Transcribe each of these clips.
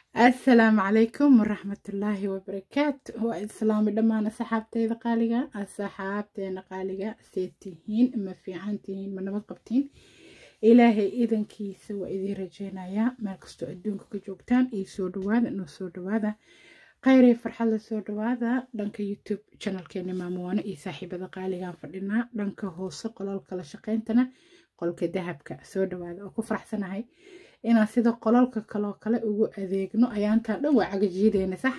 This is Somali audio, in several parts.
السلام عليكم ورحمة الله وبركاته. والسلام دمان صحابتي قالقة الصحابتين قالقة سيتهين اما في عنتهين من نبض قبتين إلهي إذن كيس وإذي رجينا يا مالكستو أدونك كجوبتان إيسو دواذا نوسو دواذا قيري فرحة سو دواذا دانك يوتيوب channel كيني ماموانا إي صاحبة قالقة فردنا دانك هوسو قلال كلا شقينتنا قولك دهبك سو دواذا وكو فرح سنهاي inaan sida qolalka kaloo kale ugu adeegno ayaantaa dhan waa cagajiideena sax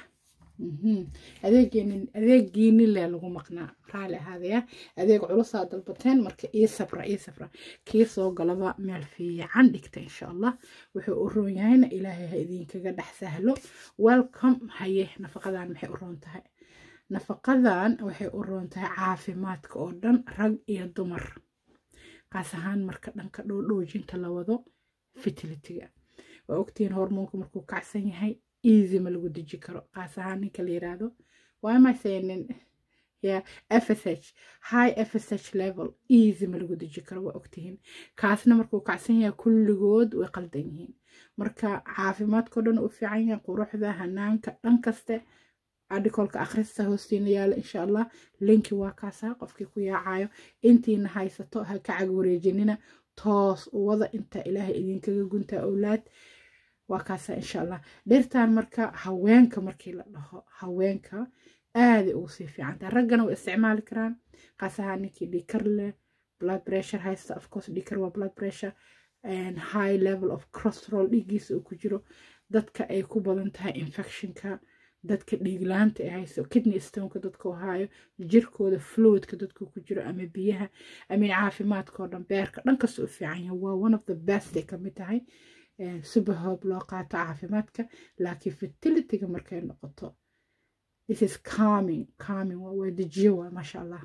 adeegiini lee lagu maqnaa raali ahaadaya adeeg culusaa dalbateen marka ii sabra kii soo galaba meel fiican dhigta insha allah wuxuu u roon yahayna ilaahay ha idinkaga dhex sahlo welcome haye nafaqadan maxay u roon tahay nafaqadan waxay u roon tahay caafimaadka oo dhan rag iyo dumar qaas ahaan marka dhanka dhoodhoojinta la wado fertility-ga waa ogtiin hormoonku markuu kacsan yahay easy ma lagu deji karo qaas ahaan ninka la yiraahdo why am I saying FSH high FSH level easy ma lagu deji karo waa ogtiin kaasna markuu kacsan yahay kulligood way qaldan yihiin marka caafimaadkoo dhan u fiican yahay quruxda hanaanka dhan kaste article-ka akhrista hoostiina yaala insha allah linki waa kaasa qofkii ku yaacayo intiina haysato ha ka cag wareejinina toos wada inta ilaahay idinkaga guntaa awlaad waa kaasa insha allah dhirtaan marka haweenka markii la dhaho haweenka aad ugu sii fiican tahay raggana way isticmaali karaan qaasaha ninkii dhikar leh blood pressure haysta of course dhikar waa blood pressure and high level of cholesterol dhiiggiisa uu ku jiro dadka ay ku badan tahay infectionka dadka dhiig laanta ay hayso kidney stone-ka dadka u haayo jirkooda fluidka dadka ku jiro ama biyaha ama caafimaadkoo dhan beerka dhan kasta u fiican yahay waa one of the best ay kamid tahay superhob loo qaato caafimaadka laakiin fertility-ga markay noqoto this is calming waa dejiyo waa masha allah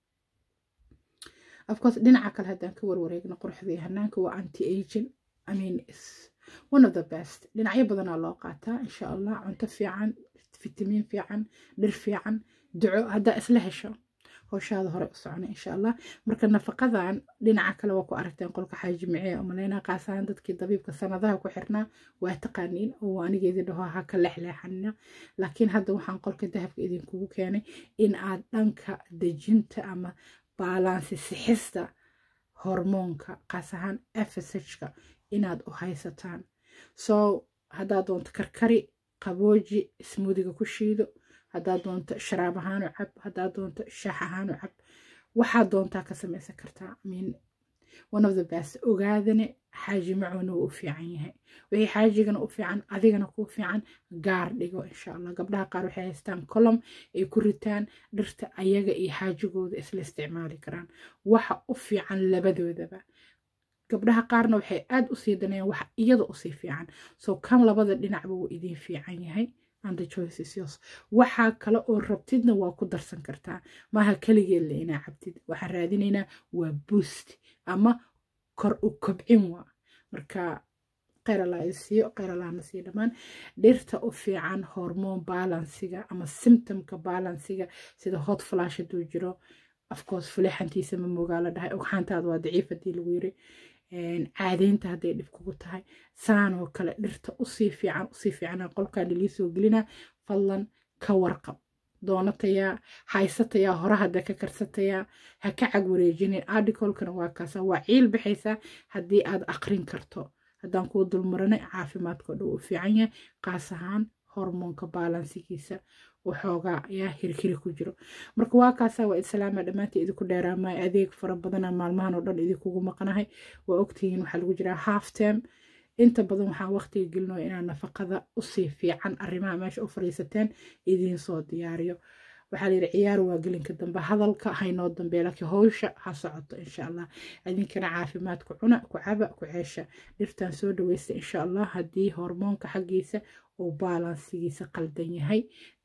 of course dhinaca kale haddaan ka warwareegno quruxda iyo hanaanka waa anti aging I mean it's one of the best dhinacyo badanaa loo qaataa insha allah cunto fiican فيتامين فيعن در فيعن دعو هذا إسلهشة هوش هذا هراء الصعونة إن شاء الله مركز نفقدان لنا عكلا وكو أرتين قولك حاجة معي وملينا قاسان دادكي الضبيب كسانا ذا وكو حرنا واتقانين وأنا جيدي لها هكا اللحلة حنا لكن هذا وحان قولك الذهب إذن كوكو كاني إن آدانك دجنت أما بالانسي سحستا هرمونك قاسان FSH إن آد أهيستان هذا دون تكركري qabooji smoothiga ku shiido hadaa doonto sharaab ahaan u cab hadaa doonto shaax ahaan u cab waxaa doontaa ka samaysan kartaa I mean one of the best ogaadane xaaji macuuna u fiican yahay wixii xaajigana u fiican adigana ku fiican gaar dhigo insha allah gabdhaha qaar waxay haystaan column ay ku ritaan dhirta ayaga iyo xaajigooda isla isticmaali karaan waxa u fiican labadoodaba gabdhaha qaarna waxay aad u sii danayaan wax iyada u sii fiican soo kan labada dhinacba wuu idin fiican yahay and the choice is yours waxa kale oo rabtidna waa ku darsan kartaa maaha kaligeed la inaa cabtid waxaan raadinaynaa waa boost ama kor u kobcin waa marka qeyr Allah isiyo qeyr Allah nasiyo dhamaan dhirta u fiican hormone balansiga ama symptomka balansiga sida hot flash haduu jiro of course fuleexantiisa ma mogaala dhahay ogxaantaada waa daciif hadii lagu yiri caadaynta hadday dhib kugu tahay saanoo kale dhirta usii fiican qolkaan lii soo gelina fadlan ka warqab doonatayaa haysatayaa hore hadda ka karsatayaa ha ka cag wareejinin article-kana waa kaasa waa ciil bixaysaa haddii aad aqrin karto haddaan kuu dulmaranay caafimaadkoo dhan u fiican yahay qaas ahaan hormoonka balansigiisa waxoogaa ayaa hirhiri ku jiro marka waa kaasa waa islaama dhammaantii idinku dheeraamay adeeg fara badana maalmahan oo dhan idinkugu maqanahay waa ogtihiin waxaa lagu jiraa half term inta badan waxaan waqtiga gelinayo inaan nafaqada usii fiican arrimaha meesha u fadhiisateen idiin soo diyaariyo waxaa layidhi ciyaar waa gelinka dambe hadalka haynoo dambe laakiin howsha ha socoto insha allah idinkana caafimaad ku cuna ku caba ku ceesha dhirtan soo dhaweysta insha allah haddii hormoonka xaggiisa oo balansigiisa qaldan yahay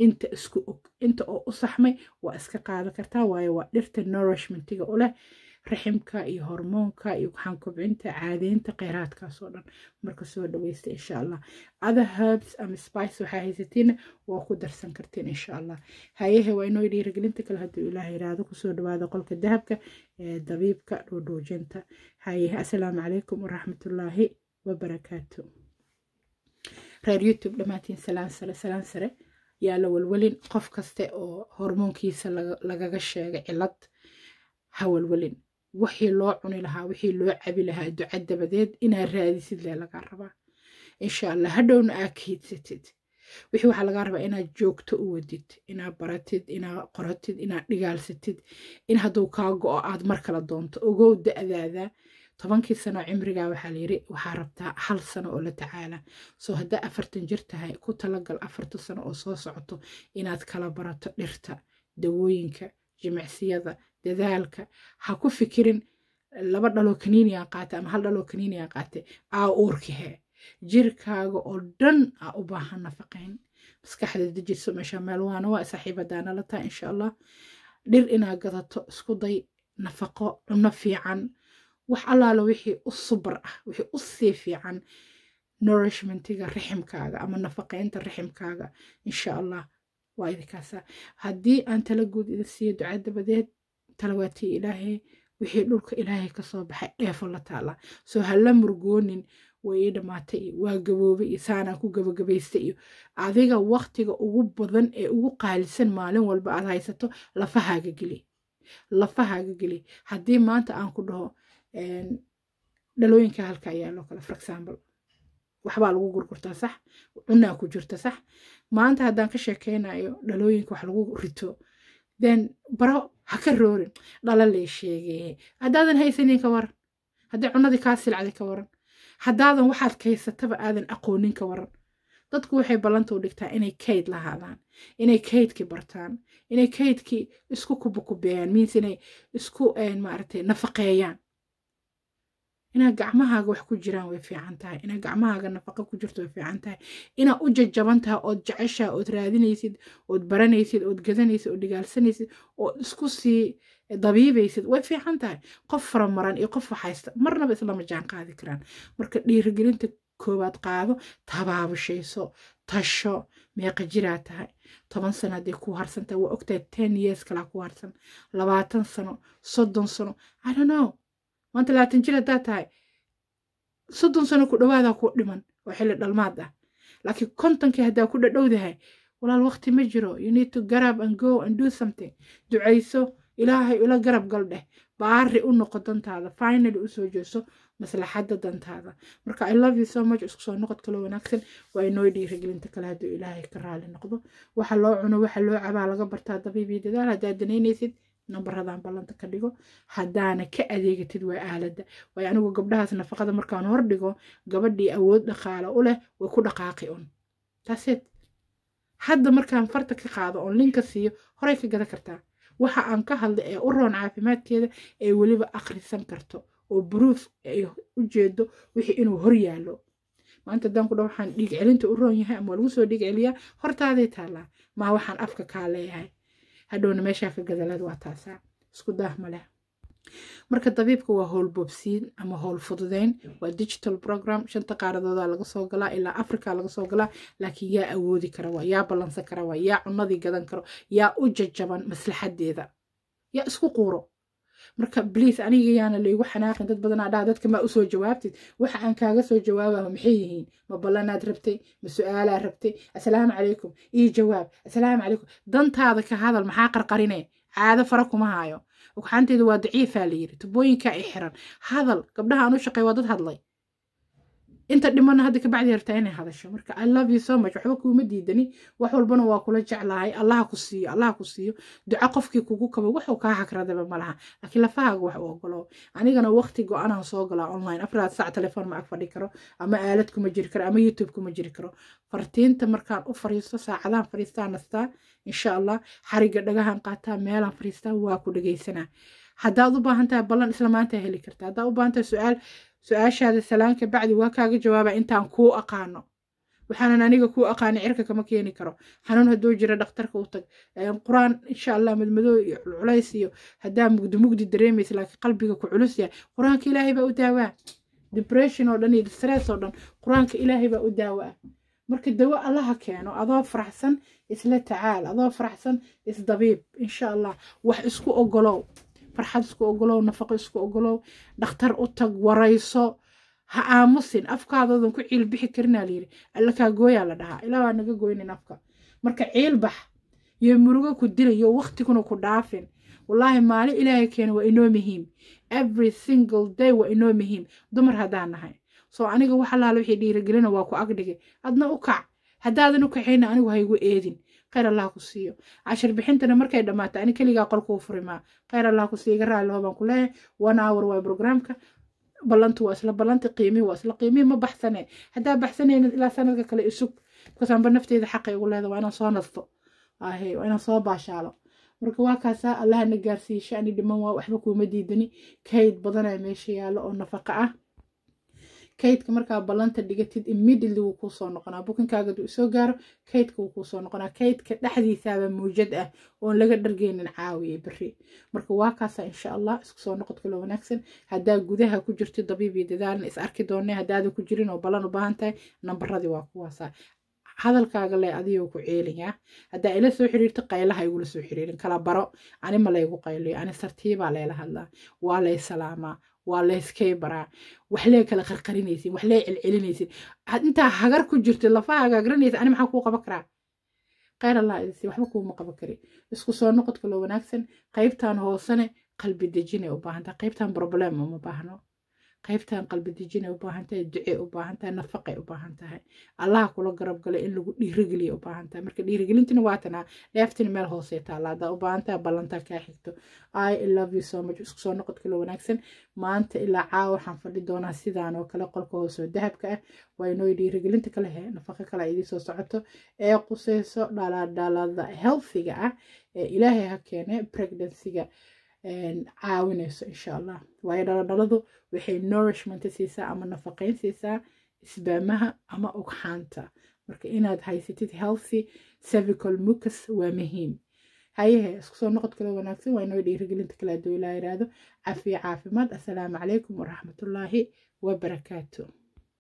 inta oo u saxmay waa iska qaadan kartaa waayo waa dhirta nourishmentiga u leh raximka iyo hormoonka iyo waxaan kobcinta caadaynta kheyraadkaas oo dhan marka soo dhaweysta insha allah other herbs ama spice waxaa haysatiin waa ku darsan kartiin insha allah hayahe waa inoo dhiirigelinta kale hadduu ilaahay yiraahdo kusoo dhawaada qolka dahabka ee dabiibka dhoodhoojinta hayahe assalaamu calaykum waraxmatullaahi wabarakaatu reer youtube dhammaantiin salaan sare yaa la walwalin qof kaste oo hormoonkiisa lagaga sheegay cilad ha walwalin wixii loo cuni lahaa wixii loo cabi lahaa duca dabadeed inaad raadisid lee lagaa rabaa insha allah hadhowna aad kaydsatid wixii waxaa lagaa rabaa inaad joogto u wadid inaad baratid inaad qoratid inaad dhigaalsatid in hadduu kaa go-o aad mar kala doonto ogow da-daada 10 sano cimrigaa waxaa layiri waxaa rabtaa 1 sano oo la tacaala soo haddaa 40 jir tahay ku talagal 40 sano oo soo socoto inaad kala barato dhirta dawooyinka jimicsiyada dadaalka ha ku fikirin 2 dhaloo kaniiniyaa qaata ama 1 dhaloo kaniiniyaa qaate aa uurkihee jirkaaga oo dhan aa u baahan nafaqayn maskaxda dejiso meesha meel waana waa saaxiibadaana la tahay insha allah dhir inaad gadato isku day nafaqo cunno fiican wax allaala wixii u subar ah wixii u sii fiican nourishmentiga riximkaaga ama nafaqaynta riximkaaga insha allah waa idinkaasa haddii aan tala guud idin siiyo duca dabadeed talawaatii ilaahay wixii dhulka ilaahay kasoo baxay dheefo la taala soo hala murgoonin way ii dhamaatay iyo waa gaboobay iyo saanaan ku gabagabaystay iyo adiga waqtiga ugu badan ee ugu qaalisan maalin walba aad haysato lafahaaga geli haddii maanta aan ku dhaho dhalooyinka halka ayaa loo kala for example waxbaa lagu gurgurtaa sax cunaa ku jirta sax maanta haddaan ka sheekeynayo dhalooyinka wax lagu rito then baro ha ka roorin dhala lee sheegay haddaadan haysanin ka waran haddii cunadii kaa silcday ka waran haddaadan waxaad kaysataba aadan aqoonin ka waran dadku waxay ballanta u dhigtaa inay kayd lahaadaan inay kaydkii bartaan inay kaydkii isku kubukubeeyaan means inay isku maaragtay nafaqeeyaan inaad gacmahaaga wax ku jiraan way fiican tahay inaad gacmahaaga nafaqo ku jirto way fiican tahay inaad u jajaban tahay ood jeceshaa ood raadinaysid ood baranaysid ood gadanaysid ood dhigaalsanaysid ood isku sii dabiibaysid way fiican tahay qof faramaran iyo qof waxaysta marnaba islama jaan qaadi karaan marka dhiirigelinta koowaad qaado tabaabashayso tasho meeqa jiraa tahay 10 sano haddii ku harsan tahay waa ogtahay 10 years kalaa ku harsan 20 sano 30 sano I don't know maanta 20 jir haddaa tahay 30 sano ku dhawaadaa ku dhiman oo xilli dhalmaad ah laakiin 50kii haddaa ku dhadhowdahay walaal waqti ma jiro you need to get up and go and do something ducayso ilaahay ila garab gal dheh baari u noqo dantaada finally u soo jeeso maslaxadda dantaada marka I love you so much isku soo noqod kale wanaagsan waa inoo dhiirigelinta kale hadduu ilaahay ka raali noqdo waxa loo cuno waxa loo cabaa laga bartaa dabiibi dadaal haddaad danaynaysid نمبرهدان بلانتا كدغو haddaana ka adeegatid waa aaladda way anigu gabdhahaas nafaqada markaan hor dhigo gabadhii awood dhaqaale u leh way ku dhaqaaqi un taaseed hadda markaan farta ka qaado oo linka siiyo horay ka gada kartaa waxa aan ka hadlay ee u roon caafimaadkeeda ee weliba akhrisan karto oo proof ay u jeedo wixii inuu hor yaalo maanta dan ku dhaw waxaan dhiig celinta u roon yahay ama lagu soo dhiig celiyaa hortaaday taalaa ma waxaan afka ka leeyahay hadhowna meesha ka gadalad waa taasaa isku daahma leh marka dabiibka waa howl bobsiin ama howl fududeyn waa digital program 5 qaaradooda laga soo galaa ilaa Afrika laga soo galaa laakiin yaa awoodi kara waa yaa balansan kara waa yaa cunadii gadan karo yaa u jajaban maslaxadeeda yaa isku quuro marka please aniga yaana leeyahay xanaaqin dad badan aa dadka ma u soo jawaabtid waxa aan kaaga soo jawaabaa maxay yihiin ma ballanaad rabtay ma su'aalaad rabtay assalaamu calaykum ii jawaab assalaamu calaykum dantaada ka hadal maxaa qarqarinay caado fara kuma haayo waxaanteedu waa daciifa la yiri tubooyinka ay xiran hadal gabdhaha aan u shaqeeyo waa dad hadlay inta dhimana hadda ka bacdi yartaa inay hadasho marka I love you so much waxba kuuma diidani wax walbana waa kula jeclahay Allah ku siiyo duco qofkii kugu kabo wuxuu ka hakradaba malaha laakiin lafahaaga wax u ogolo anigana waqti go'aan soo galaa online 4 saac telefoon ma ag fadhi karo ama aalad kuma jiri karo ama YouTube kuma jiri karo fartiinta markaan u fariisto saacadahan fariistaa nastaa insha Allah xariga dhagahan qaataa meelaan fariistaa waa ku dhageysanaa haddaad u baahan tahay ballan isla maanta heli kartaa haddaad u baahan tahay su'aashaada salaanka bacdi waa kaaga jawaaba intaan kuu aqaano waxaan aniga kuu aqaan cirka kama keeni karo xanuun haduu jira dhakhtarka u tag quraan insha Allah madmadow iyo culays iyo hadaa mugdi dareemaysa laakiin qalbiga ku culus yahay quraanka Ilaahay baa u daawaa depression oo dhan iyo stress oo dhan quraanka Ilaahay baa u daawaa marka dawo Allah keeno adoo faraxsan isla tacaal adoo faraxsan isdabiib insha Allah wax isku ogolow farxad isku ogolow nafaqo isku ogolow dhakhtar u tag warayso ha aamusin afkaadoodan ku ciil bixi karinaa layidhi alla kaa gooyaa la dhahaa ilaa waa naga goynin afka marka ciil bax iyo murugo ku dilayo waqtiguna ku dhaafin wallaahi maalin ilaahay keena waa inoo muhiim every single day waa inoo muhiim dumar haddaan nahay soo aniga wax allaala wixii dhiirigelina waa ku agdhigay adna u kac haddaadan u kacayna anigu ha igu eedin khayr allah ku siiyo cashir bixintana markay dhammaato ani keligaa qolkuu furimaa khayr allah ku siiyo iga raali laho baan ku leeyahay 1 hour waa programka ballantu waa isla ballanti qiimii waa isla qiimii ma baxsane haddaa baxsanayna ilaa sanadka kale isug bikasaanba nafteeda xaqay ugu leeda waa inaan soo nasto waa inaan soo baashaalo marka waa kaasaa allahana gaarsiiye shani dhiman waa waxba kuuma diidani kayd badanaa meesha yaallo oo nafaqa ah kaydka markaa ballanta dhigatid immediately wuu kuu soo noqonaa bukinkaaga duu soo gaaro kaydka wuu kuu soo noqonaa kaydka dhexdiisaaba muujad ah oon laga dhargeynin caawiye beri marka waa kaasaa insha allah isku soo noqod kalo wanaagsan haddaa gudaha ku jirto dabiib iyo dadaalna is arki doonay haddaada ku jirin oo ballan u baahan tahay nambaradii waa kuwaasaa hadalkaaga le adigoo ku ceelaya haddaa ila soo xiriirto qaylaha igula soo xiriirin kala baro ani ma laygu qayliyo ani sartiibaa layla hadlaa waa lay salaamaa waa layskay baraa waxlee kala qarqarinaysin waxlee celcelinaysin intaa hagar ku jirto lafahaaga garanaysa ani maxaa kuu qaban karaa khayr allah idisi waxba kuuma qaban kari isku soo noqodka loo wanaagsan qaybtan hoosane qalbi dejinay u baahan tahay qaybtan problem uma baahno qaybtan qalbi dejinay u baahan tahay ducee u baahan tahay nafaqay u baahan tahay allah kula garab galay in lagu dhiirigeliyo u baahan tahay marka dhiirigelintina waa tanaa dheeftina meel hoose taala haddaa u baahan tahay ballantaa kaa xigto I love you so much isku soo noqod kale wanaagsan maanta ilaa caawa waxaan fadhi doonaa sidaan oo kale qolka hoose dahabka ah waa inoo dhiirigelinta kale he nafaqo kale idin soo socoto ee quseyso dhalada healthiga ah ee ilaahay ha keene pregnancy-ga caawinayso insha allah waayo dhaladhaladu waxay nourishment siisaa ama nafaqeyn siisaa isbaamaha ama ugxaanta marka inaad haysatid healthy cervical mucus waa muhiim hayehe isku soo noqod kale wanaagsan waa inoo dhiirigelinta kale hadduu ilaa yidhaahdo cafiya caafimaad assalaamu calaykum waraxmatullaahi wabarakaatu